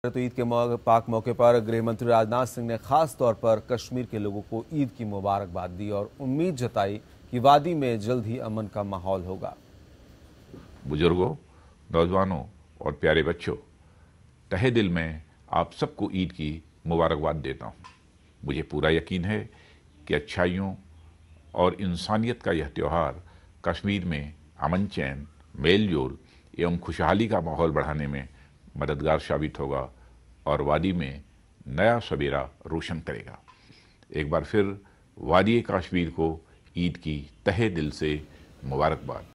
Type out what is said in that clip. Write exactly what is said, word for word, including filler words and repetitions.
तो ईद के मौ- पाक मौके पर गृह मंत्री राजनाथ सिंह ने खास तौर पर कश्मीर के लोगों को ईद की मुबारकबाद दी और उम्मीद जताई कि वादी में जल्द ही अमन का माहौल होगा। बुजुर्गों, नौजवानों और प्यारे बच्चों, तहे दिल में आप सबको ईद की मुबारकबाद देता हूँ। मुझे पूरा यकीन है कि अच्छाइयों और इंसानियत का यह त्यौहार कश्मीर में अमन चैन, मेल जोल एवं खुशहाली का माहौल बढ़ाने में मददगार साबित होगा और वादी में नया सवेरा रोशन करेगा। एक बार फिर वादी कश्मीर को ईद की तहे दिल से मुबारकबाद।